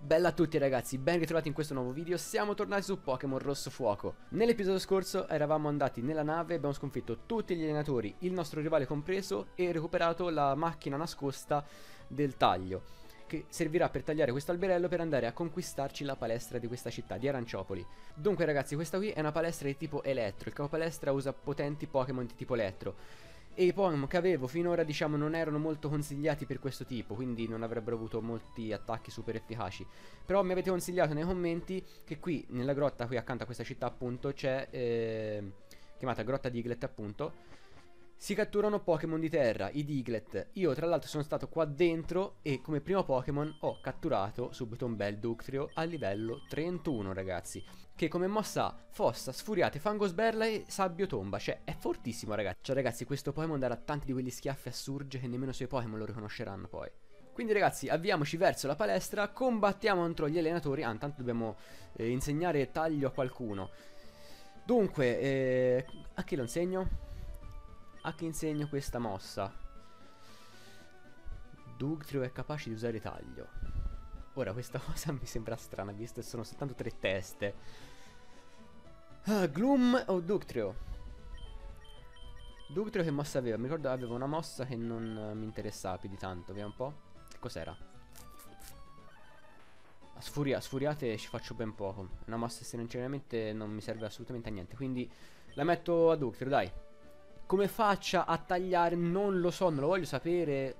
Bella a tutti ragazzi, ben ritrovati in questo nuovo video. Siamo tornati su Pokémon Rosso Fuoco. Nell'episodio scorso eravamo andati nella nave, abbiamo sconfitto tutti gli allenatori, il nostro rivale compreso, e recuperato la macchina nascosta del taglio, che servirà per tagliare questo alberello per andare a conquistarci la palestra di questa città, di Aranciopoli. Dunque ragazzi, questa qui è una palestra di tipo elettro. Il capo palestra usa potenti Pokémon di tipo elettro, e i Pokémon che avevo finora, diciamo, non erano molto consigliati per questo tipo, quindi non avrebbero avuto molti attacchi super efficaci. Però mi avete consigliato nei commenti che qui, nella grotta, qui accanto a questa città appunto, c'è, chiamata Grotta Diglett appunto, si catturano Pokémon di terra, i Diglett. Io tra l'altro sono stato qua dentro e come primo Pokémon ho catturato subito un bel Dugtrio a livello 31 ragazzi, che come mossa ha Fossa, Sfuriate, Fango Sberla e Sabbio Tomba. Cioè è fortissimo ragazzi. Cioè ragazzi, questo Pokémon darà tanti di quegli schiaffi a Surge che nemmeno i suoi Pokémon lo riconosceranno poi. Quindi ragazzi, avviamoci verso la palestra, combattiamo contro gli allenatori. Ah, intanto dobbiamo insegnare taglio a qualcuno. Dunque, a chi lo insegno? A chi insegno questa mossa? Dugtrio è capace di usare taglio. Ora questa cosa mi sembra strana, visto che sono soltanto 3 teste. Gloom o Dugtrio? Dugtrio che mossa aveva? Mi ricordo aveva una mossa che non mi interessava più di tanto. Vediamo un po'. Che cos'era? Sfuriate ci faccio ben poco. Una mossa sinceramente non mi serve assolutamente a niente, quindi la metto a Dugtrio, dai. Come faccia a tagliare non lo so, non lo voglio sapere.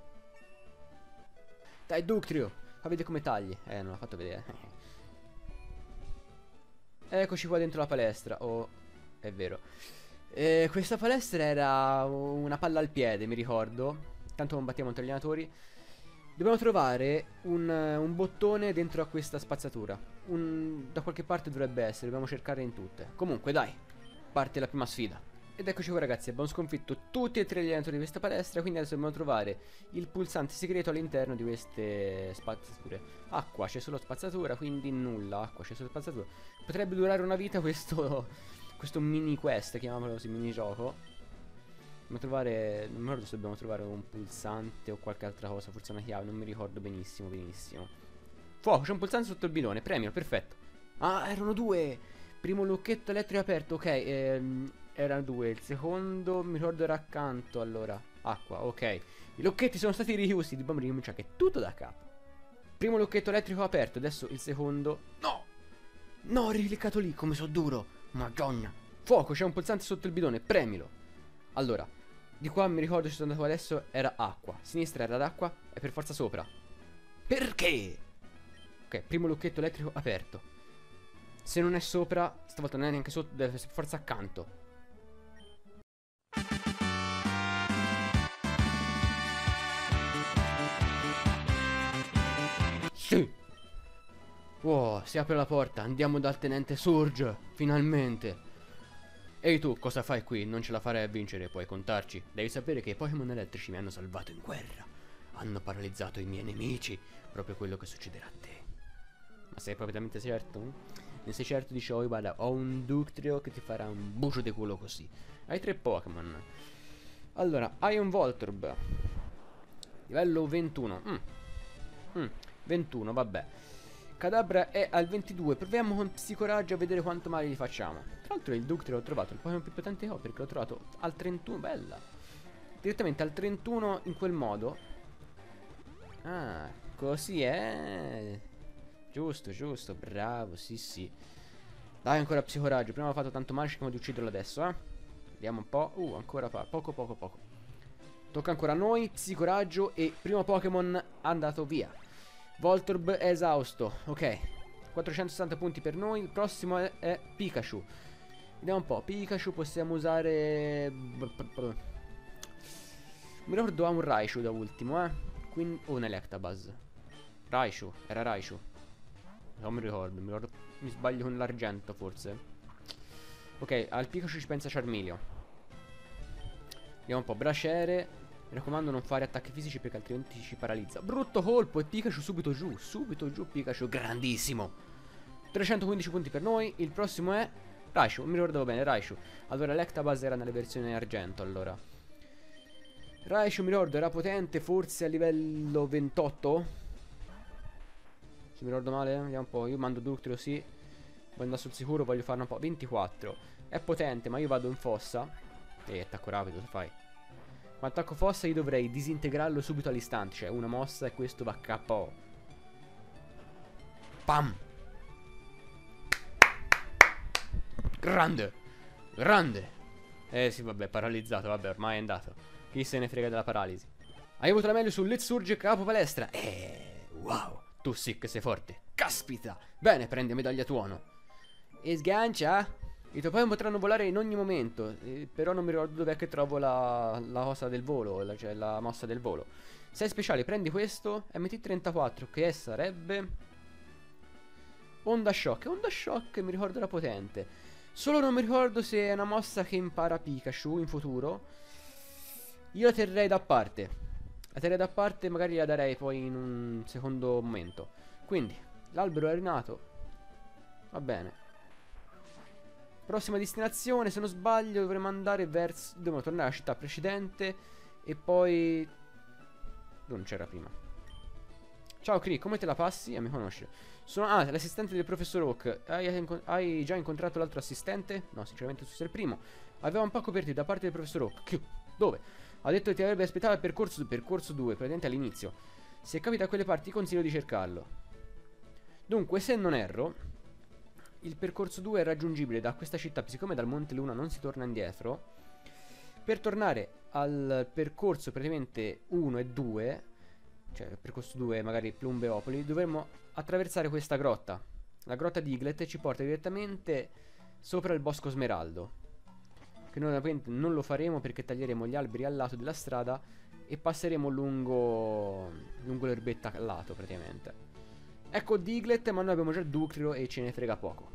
Dai Dugtrio, fa vedere come tagli. Non l'ho fatto vedere. Eccoci qua dentro la palestra. Oh, è vero. Questa palestra era una palla al piede, mi ricordo. Tanto combattiamo contro gli allenatori. Dobbiamo trovare un bottone dentro a questa spazzatura. Da qualche parte dovrebbe essere, dobbiamo cercare in tutte. Comunque dai, parte la prima sfida. Ed eccoci qua ragazzi, abbiamo sconfitto tutti e tre gli allenatori di questa palestra. Quindi adesso dobbiamo trovare il pulsante segreto all'interno di queste spazzature. Acqua, c'è solo spazzatura, quindi nulla. Acqua, c'è solo spazzatura. Potrebbe durare una vita questo mini quest, chiamiamolo così, mini gioco. Dobbiamo trovare, non mi ricordo se dobbiamo trovare un pulsante o qualche altra cosa, forse una chiave, non mi ricordo benissimo. Fuoco, c'è un pulsante sotto il bidone, premio, perfetto. Ah, erano due. Primo lucchetto elettrico aperto, ok, erano due. Il secondo mi ricordo era accanto. Allora, acqua, ok. I lucchetti sono stati richiusi. Dobbiamo ricominciare, che è tutto da capo. Primo lucchetto elettrico aperto. Adesso il secondo. No! No, ho ricliccato lì, come so duro. Madonna. Fuoco, c'è un pulsante sotto il bidone, premilo. Allora, di qua mi ricordo ci sono andato adesso. Era acqua, sinistra era d'acqua e per forza sopra. Perché? Ok, primo lucchetto elettrico aperto. Se non è sopra, stavolta non è neanche sotto, deve essere per forza accanto. Sì. Wow, si apre la porta, andiamo dal tenente Surge, finalmente. Ehi tu, cosa fai qui? Non ce la farai a vincere, puoi contarci. Devi sapere che i Pokémon elettrici mi hanno salvato in guerra. Hanno paralizzato i miei nemici, proprio quello che succederà a te. Ma sei completamente certo? Ne sei certo? Dice, oh guarda, ho un Dugtrio che ti farà un bucio di culo così. Hai 3 Pokémon. Allora, hai un Voltorb livello 21. 21, vabbè. Kadabra è al 22. Proviamo con Psicoraggio a vedere quanto male gli facciamo. Tra l'altro il Dugtrio l'ho trovato, il Pokémon più potente che ho, perché l'ho trovato al 31. Bella. Direttamente al 31 in quel modo. Ah, così è. Giusto, giusto, bravo, sì, sì. Dai, ancora Psicoraggio. Prima ho fatto tanto male, cerchiamo di ucciderlo adesso, eh. Vediamo un po'. Ancora poco. Tocca ancora a noi. Psicoraggio e primo Pokémon andato via. Voltorb è esausto. Ok, 460 punti per noi. Il prossimo è Pikachu. Vediamo un po'. Pikachu possiamo usare. Mi ricordo ha un Raichu da ultimo, quindi. Un Electabuzz. Raichu, era Raichu. Non mi ricordo, mi sbaglio con l'argento forse. Ok, al Pikachu ci pensa Charmeleon. Vediamo un po'. Braciere. Mi raccomando non fare attacchi fisici perché altrimenti ci paralizza. Brutto colpo e Pikachu subito giù. Subito giù Pikachu, grandissimo. 315 punti per noi. Il prossimo è Raichu, mi ricordavo bene, Raichu. Allora l'Electabuzz era nelle versioni argento, allora. Raichu mi ricordo era potente forse a livello 28. Se mi ricordo male, vediamo un po'. Io mando Ductrio, sì. Voglio andare sul sicuro, voglio farne un po'. 24. È potente, ma io vado in fossa. Attacco rapido, fai. Ma attacco fossa io dovrei disintegrarlo subito all'istante. Cioè, una mossa e questo va KO. Pam! Grande! Grande! Sì, vabbè, paralizzato, vabbè, ormai è andato. Chi se ne frega della paralisi. Hai avuto la meglio sul Let's Surge capo palestra. Wow, tu sì che sei forte. Caspita! Bene, prende medaglia tuono. E sgancia. I tuoi Pokémon potranno volare in ogni momento. Però non mi ricordo dov'è che trovo la cosa del volo, cioè la mossa del volo. Sei speciale, prendi questo. MT34, che sarebbe Onda Shock. Onda Shock mi ricordo era potente. Solo non mi ricordo se è una mossa che impara Pikachu in futuro. Io la terrei da parte. La terrei da parte, magari la darei poi in un secondo momento. Quindi, l'albero è rinato. Va bene. Prossima destinazione, se non sbaglio, dovremmo andare verso... Dobbiamo tornare alla città precedente. E poi... non c'era prima. Ciao Cree, come te la passi? Mi conosce. Sono l'assistente del professor Oak. Hai già incontrato l'altro assistente? No, sinceramente tu sei il primo. Aveva un pacco per te da parte del professor Oak. Dove? Ha detto che ti avrebbe aspettato al percorso 2, praticamente all'inizio. Se capita a quelle parti ti consiglio di cercarlo. Dunque, se non erro, il percorso 2 è raggiungibile da questa città, siccome dal Monte Luna non si torna indietro. Per tornare al percorso praticamente 1 e 2, cioè il percorso 2 magari Plumbeopoli, dovremmo attraversare questa grotta. La grotta di Iglet ci porta direttamente sopra il Bosco Smeraldo, che noi ovviamente non lo faremo perché taglieremo gli alberi al lato della strada e passeremo lungo l'erbetta al lato praticamente. Ecco Diglett, ma noi abbiamo già Ductrio e ce ne frega poco.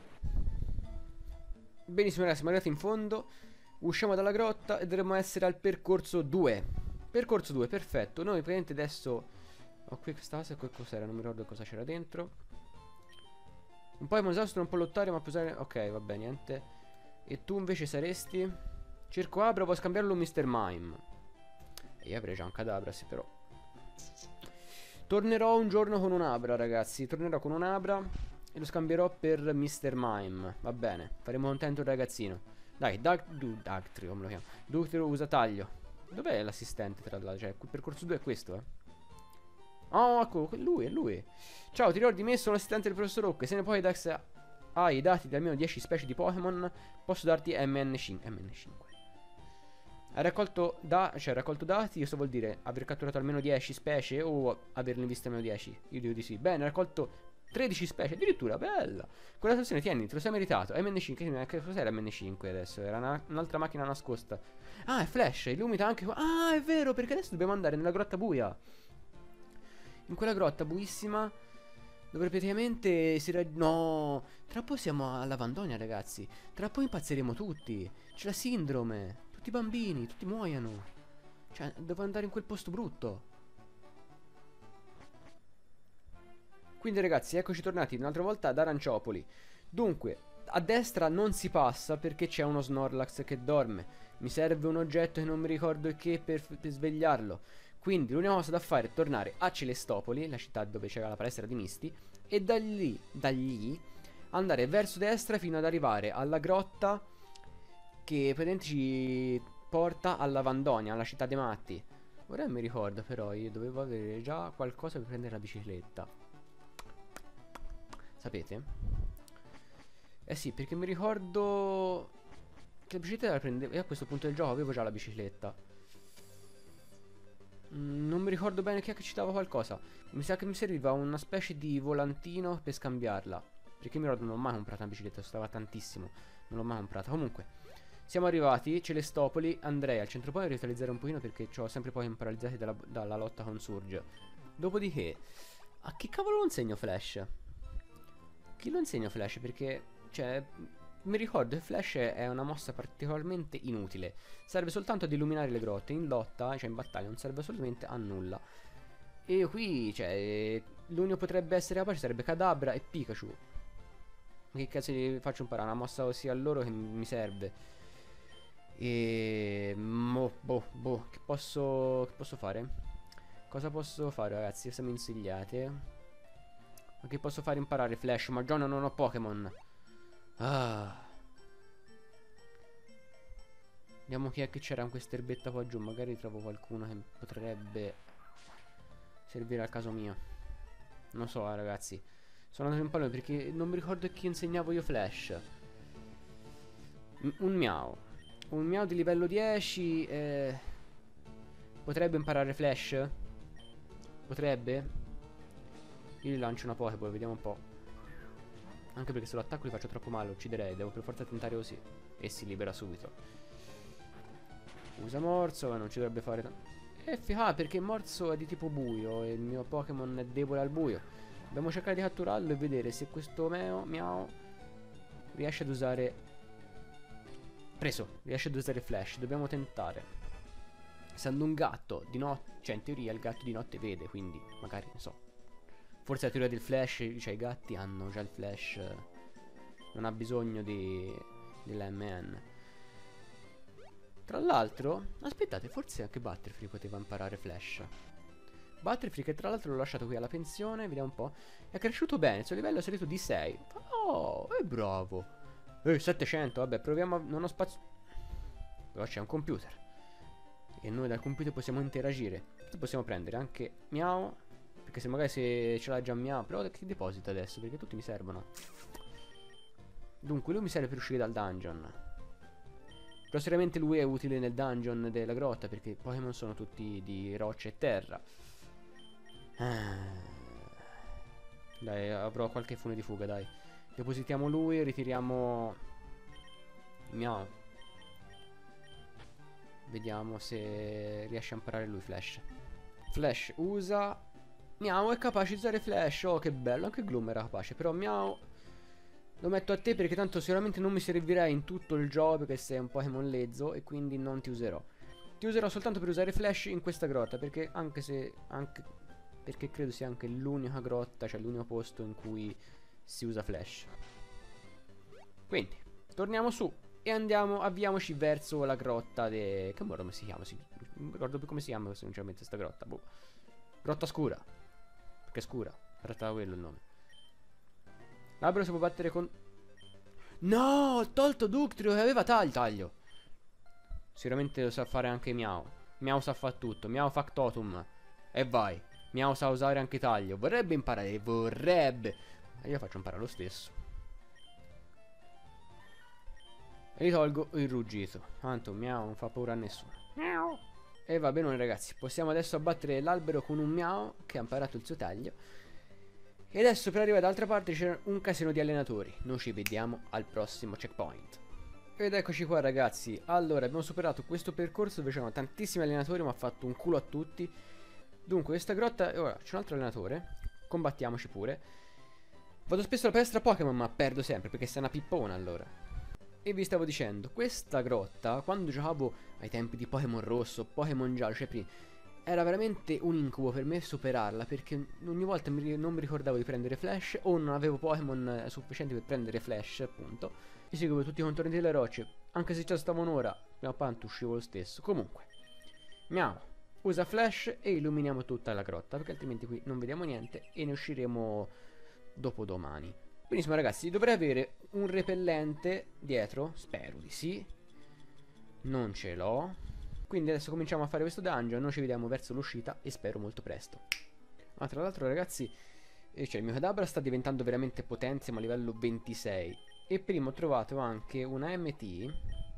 Benissimo ragazzi, siamo arrivati in fondo. Usciamo dalla grotta e dovremmo essere al percorso 2. Percorso 2, perfetto. Noi praticamente adesso ho qui questa cosa, che cos'era, non mi ricordo cosa c'era dentro. Un Pokémon esausto non può lottare ma può usare... Ok, vabbè, niente. E tu invece saresti... Cerco Abra, vuoi scambiarlo Mr. Mime? E io avrei già un Kadabra, sì, però. Tornerò un giorno con un Abra, ragazzi. Tornerò con un Abra e lo scambierò per Mr. Mime. Va bene, faremo contento il ragazzino. Dai, Ductrio, come lo chiamo? Ductrio usa taglio. Dov'è l'assistente tra l'altro? Cioè, il percorso 2 è questo, eh? Oh, ecco, è lui. Ciao, ti ricordi me? Sono l'assistente del professor Oak. Se ne poi hai i dati di almeno 10 specie di Pokémon, posso darti MN5. Hai raccolto dati, questo vuol dire aver catturato almeno 10 specie o averne viste almeno 10? Io dico di sì. Bene, hai raccolto 13 specie, addirittura, bella. Quella situazione, tieni, te lo sei meritato. MN5, che cos'era MN5 adesso? Era un'altra macchina nascosta. Ah, è Flash, illumina anche qua. Ah, è vero, perché adesso dobbiamo andare nella grotta buia. In quella grotta buissima, dove praticamente no, tra poco siamo alla Vandonia, ragazzi. Tra poco impazziremo tutti. C'è la sindrome. Tutti i bambini, tutti muoiono. Cioè, devo andare in quel posto brutto. Quindi ragazzi, eccoci tornati un'altra volta ad Aranciopoli. Dunque, a destra non si passa perché c'è uno Snorlax che dorme. Mi serve un oggetto che non mi ricordo che per svegliarlo. Quindi l'unica cosa da fare è tornare a Celestopoli, la città dove c'era la palestra di Misty, e da lì andare verso destra fino ad arrivare alla grotta che praticamente ci porta alla Vandonia, alla città dei matti. Ora mi ricordo però, io dovevo avere già qualcosa per prendere la bicicletta. Sapete? Eh sì, perché mi ricordo che la bicicletta la prendevo, e a questo punto del gioco avevo già la bicicletta. Non mi ricordo bene chi è che ci dava qualcosa. Mi sa che mi serviva una specie di volantino per scambiarla. Perché mi ricordo non ho mai comprato una bicicletta, costava tantissimo. Non l'ho mai comprata. Comunque, siamo arrivati, Celestopoli. Andrei al centro poi a rivitalizzare un pochino perché ho sempre poi paralizzati dalla lotta con Surge. Dopodiché, a chi cavolo lo insegno Flash? Chi lo insegna Flash? Perché, cioè, mi ricordo che Flash è una mossa particolarmente inutile. Serve soltanto ad illuminare le grotte. In lotta, cioè in battaglia, non serve assolutamente a nulla. E qui, cioè, l'unico potrebbe essere capace sarebbe Kadabra e Pikachu. Che cazzo gli faccio imparare? Una mossa così a loro che mi serve. E... che posso fare? Cosa posso fare, ragazzi? Cosa mi consigliate? Ma che posso fare imparare Flash? Ma già non ho Pokémon. Ah. Vediamo chi è che c'era in questa erbetta qua giù. Magari trovo qualcuno che potrebbe servire al caso mio. Non so, ragazzi. Sono andato in pallone perché non mi ricordo chi insegnavo io Flash. Un Miao. Un Miao di livello 10. Potrebbe imparare Flash? Potrebbe? Io gli lancio una Pokéball, vediamo un po'. Anche perché se lo attacco gli faccio troppo male, lo ucciderei. Devo per forza tentare così. E si libera subito. Usa morso, ma non ci dovrebbe fare perché morso è di tipo buio e il mio Pokémon è debole al buio. Dobbiamo cercare di catturarlo e vedere se questo Miao riesce ad usare... riesce ad usare Flash. Dobbiamo tentare. Essendo un gatto di notte, cioè in teoria il gatto di notte vede, quindi magari, non so. Forse la teoria del Flash, cioè i gatti hanno già il Flash, non ha bisogno dell'AMN. Tra l'altro, aspettate, forse anche Butterfree poteva imparare Flash. Butterfree, che tra l'altro l'ho lasciato qui alla pensione, vediamo un po'. È cresciuto bene, il suo livello è salito di 6. Oh, è bravo. 700, vabbè, proviamo non ho spazio. Però c'è un computer. E noi dal computer possiamo interagire. Possiamo prendere anche Miao. Perché se magari ce l'ha già Miao. Però che deposita adesso? Perché tutti mi servono. Dunque, lui mi serve per uscire dal dungeon. Però seriamente lui è utile nel dungeon della grotta, perché i Pokémon sono tutti di roccia e terra. Dai, avrò qualche fune di fuga, dai. Depositiamo lui e ritiriamo Miao. Vediamo se riesce a imparare lui Flash. Flash usa. Miao è capace di usare Flash. Oh, che bello, anche Gloom era capace. Però Miao lo metto a te perché tanto sicuramente non mi servirai in tutto il gioco, perché sei un Pokémon lezzo e quindi non ti userò. Ti userò soltanto per usare Flash in questa grotta, perché perché credo sia anche l'unica grotta, cioè l'unico posto in cui si usa Flash. Quindi, torniamo su e avviamoci verso la grotta che modo come si chiama? Non mi ricordo più come si chiama sinceramente sta grotta, boh. Grotta scura. Perché è scura, era quello il nome. L'albero si può battere con... No, ho tolto Ductrio che aveva taglio. Sicuramente lo sa fare anche Miao. Miao sa fare tutto. Miao Factotum. E vai. Miao sa usare anche taglio. Vorrebbe imparare. Vorrebbe. Ma io faccio imparare lo stesso. E gli tolgo il ruggito. Tanto Miao non fa paura a nessuno. Miao. E va bene ragazzi. Possiamo adesso abbattere l'albero con un Miao che ha imparato il suo taglio. E adesso per arrivare dall'altra parte c'è un casino di allenatori. Noi ci vediamo al prossimo checkpoint. Ed eccoci qua ragazzi. Allora abbiamo superato questo percorso dove c'erano tantissimi allenatori, ma ha fatto un culo a tutti. Dunque questa grotta... Ora c'è un altro allenatore. Combattiamoci pure. Vado spesso alla palestra Pokémon ma perdo sempre perché sei una pippona allora. E vi stavo dicendo, questa grotta quando giocavo ai tempi di Pokémon rosso, Pokémon giallo, cioè prima, era veramente un incubo per me superarla, perché ogni volta non mi ricordavo di prendere Flash o non avevo Pokémon sufficienti per prendere Flash, appunto. Io seguivo tutti i contorni delle rocce, anche se già stavo un'ora, prima o poi uscivo lo stesso. Comunque, Miao usa Flash e illuminiamo tutta la grotta, perché altrimenti qui non vediamo niente e ne usciremo dopodomani. Benissimo ragazzi, dovrei avere un repellente dietro, spero di sì. Non ce l'ho. Quindi adesso cominciamo a fare questo dungeon. Noi ci vediamo verso l'uscita e spero molto presto. Ma tra l'altro ragazzi, cioè il mio Kadabra sta diventando veramente potente, siamo a livello 26. E prima ho trovato anche una MT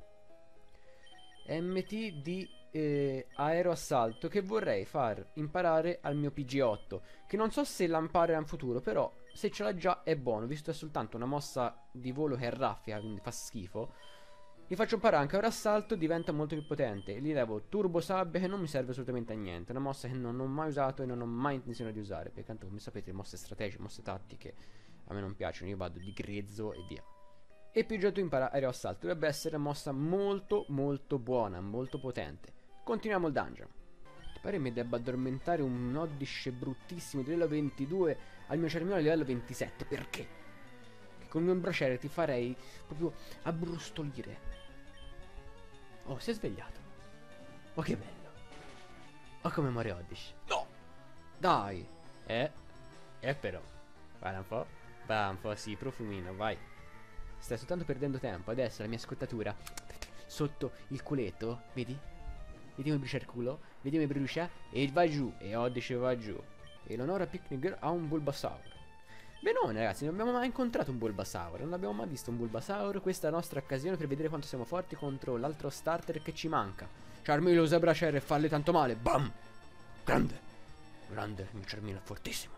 di aeroassalto che vorrei far imparare al mio PG8, che non so se la imparerà in futuro, però se ce l'ha già è buono, visto che è soltanto una mossa di volo che raffia, quindi fa schifo. Gli faccio imparare anche aeroassalto, diventa molto più potente. Gli levo turbo sabbia che non mi serve assolutamente a niente, è una mossa che non ho mai usato e non ho mai intenzione di usare, perché tanto come sapete mosse strategiche, mosse tattiche a me non piacciono, io vado di grezzo e via. E PG8 impara aeroassalto, dovrebbe essere una mossa molto molto buona, molto potente. Continuiamo il dungeon. Pare mi debba addormentare un Oddish bruttissimo di livello 22 al mio Charmeleon a livello 27. Perché? Che con il mio braciere ti farei proprio abbrustolire. Oh, si è svegliato. Oh, che bello. Oh, come muore Oddish. No! Dai! Però. Guarda un po'. Va un po', sì, profumino, vai. Stai soltanto perdendo tempo. Adesso la mia scottatura sotto il culetto, vedi? Vedi come brucia il culo? Vedi come brucia? E va giù. E Odice va giù. E l'Onora Picnic Girl ha un Bulbasaur. Benone ragazzi, non abbiamo mai incontrato un Bulbasaur. Non abbiamo mai visto un Bulbasaur. Questa è la nostra occasione per vedere quanto siamo forti contro l'altro starter che ci manca. Charmeleon usa Bracer e farle tanto male. Bam! Grande! Grande, il mio Charmeleon è fortissimo.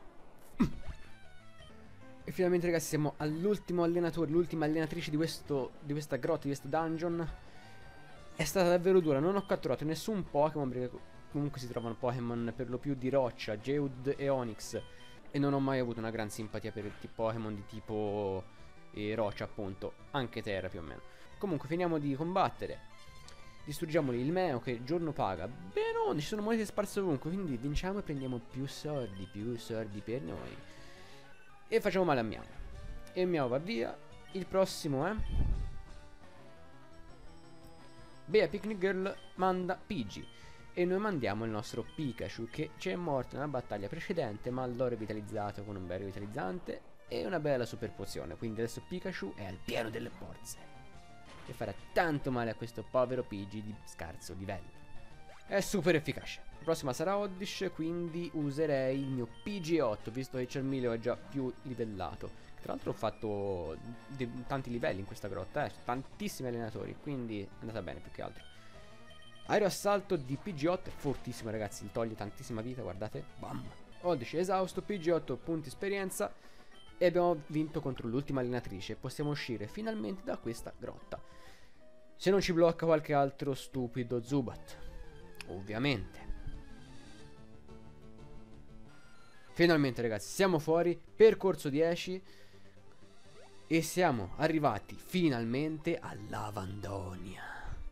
E finalmente ragazzi siamo all'ultimo allenatore, l'ultima allenatrice di questa grotta, di questo dungeon. È stata davvero dura, non ho catturato nessun Pokémon perché comunque si trovano Pokémon per lo più di roccia, Geodude e Onix. E non ho mai avuto una gran simpatia per i Pokémon di tipo roccia appunto, anche terra più o meno. Comunque finiamo di combattere. Distruggiamoli il Meo che giorno paga. Beh no, ci sono monete sparse ovunque, quindi vinciamo e prendiamo più soldi per noi. E facciamo male a Miao. E Miao va via. Il prossimo è Bea Picnic Girl manda Pidgey. E noi mandiamo il nostro Pikachu che ci è morto nella battaglia precedente, ma l'ho rivitalizzato con un bel rivitalizzante e una bella super pozione. Quindi adesso Pikachu è al pieno delle forze e farà tanto male a questo povero Pidgey di scarso livello. È super efficace. La prossima sarà Oddish, quindi userei il mio PG8, visto che Charmeleon è già più livellato. Tra l'altro ho fatto tanti livelli in questa grotta, tantissimi allenatori, quindi è andata bene più che altro. Aereo assalto di PG8 è fortissimo ragazzi, toglie tantissima vita, guardate. Bam! Oddish esausto, PG8 punti esperienza e abbiamo vinto contro l'ultima allenatrice. Possiamo uscire finalmente da questa grotta. Se non ci blocca qualche altro stupido Zubat. Ovviamente. Finalmente ragazzi siamo fuori. Percorso 10. E siamo arrivati finalmente a Lavandonia.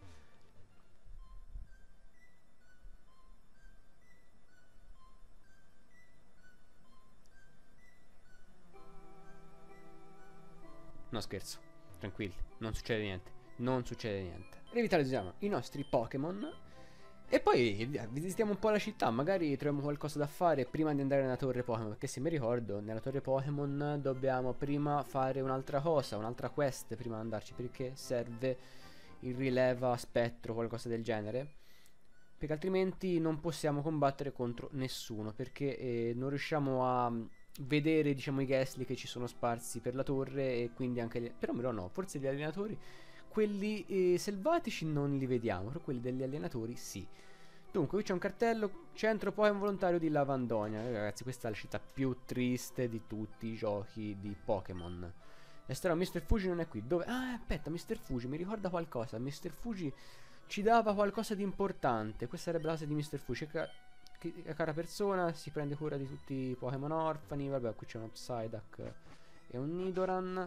No scherzo. Tranquilli. Non succede niente. Non succede niente. Rivitalizziamo i nostri Pokémon. E poi visitiamo un po' la città, magari troviamo qualcosa da fare prima di andare nella torre Pokémon. Perché se mi ricordo, nella torre Pokémon dobbiamo prima fare un'altra cosa, un'altra quest prima di andarci. Perché serve il rileva spettro, qualcosa del genere. Perché altrimenti non possiamo combattere contro nessuno. Perché non riusciamo a vedere, diciamo, i Ghastly che ci sono sparsi per la torre. E quindi anche però no, forse gli allenatori, quelli selvatici non li vediamo, però quelli degli allenatori sì. Dunque qui c'è un cartello: centro Pokémon volontario di Lavandonia. Ragazzi, questa è la città più triste di tutti i giochi di Pokémon. E strano, Mr. Fuji non è qui. Dove? Ah, aspetta, Mr. Fuji mi ricorda qualcosa. Mr. Fuji ci dava qualcosa di importante. Questa sarebbe la casa di Mr. Fuji, che cara persona, si prende cura di tutti i Pokémon orfani. Vabbè, qui c'è uno Psyduck e un Nidoran.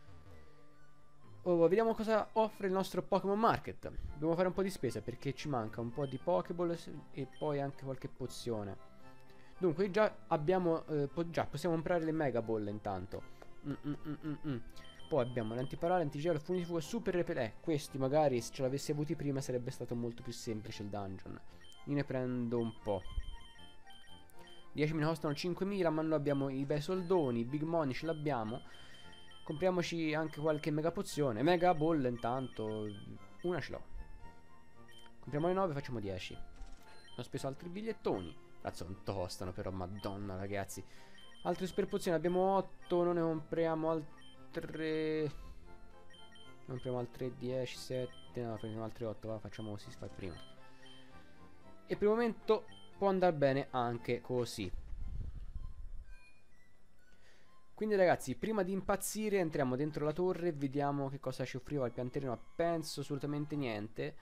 Oh, vediamo cosa offre il nostro Pokémon Market. Dobbiamo fare un po' di spesa perché ci manca un po' di Pokéball e poi anche qualche pozione. Dunque già abbiamo già possiamo comprare le Mega Ball intanto. Poi abbiamo l'antiparale, antigelo, funifugo e super repellente. Questi magari se ce l'avessi avuti prima sarebbe stato molto più semplice il dungeon. Io ne prendo un po'. 10 me ne costano 5.000, ma noi abbiamo i bei soldoni, i big money ce l'abbiamo. Compriamoci anche qualche mega pozione. Mega ball intanto. Una ce l'ho. Compriamo le 9 e facciamo 10. Ho speso altri bigliettoni. Cazzo, quanto costano però, madonna ragazzi. Altre super pozioni, abbiamo 8. Non ne compriamo altre. Non compriamo altre 10, 7. No, prendiamo altre 8. Va, facciamo così, si fa prima. E per il momento può andare bene anche così. Quindi ragazzi, prima di impazzire entriamo dentro la torre e vediamo che cosa ci offriva il pian terreno. Penso assolutamente niente.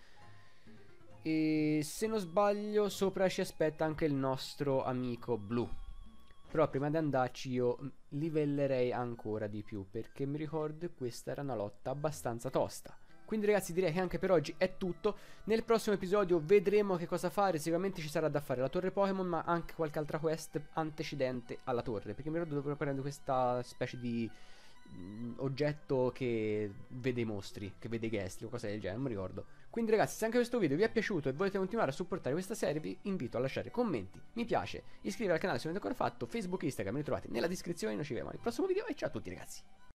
E se non sbaglio sopra ci aspetta anche il nostro amico blu. Però prima di andarci io livellerei ancora di più, perché mi ricordo che questa era una lotta abbastanza tosta. Quindi ragazzi direi che anche per oggi è tutto. Nel prossimo episodio vedremo che cosa fare. Sicuramente ci sarà da fare la torre Pokémon, ma anche qualche altra quest antecedente alla torre. Perché mi ricordo dovrò prendere questa specie di oggetto che vede i mostri, che vede i Ghastly o cose del genere, non mi ricordo. Quindi ragazzi, se anche questo video vi è piaciuto e volete continuare a supportare questa serie, vi invito a lasciare commenti, mi piace, iscrivervi al canale se non avete ancora fatto, Facebook e Instagram me li trovate nella descrizione. Noi ci vediamo al prossimo video e ciao a tutti ragazzi.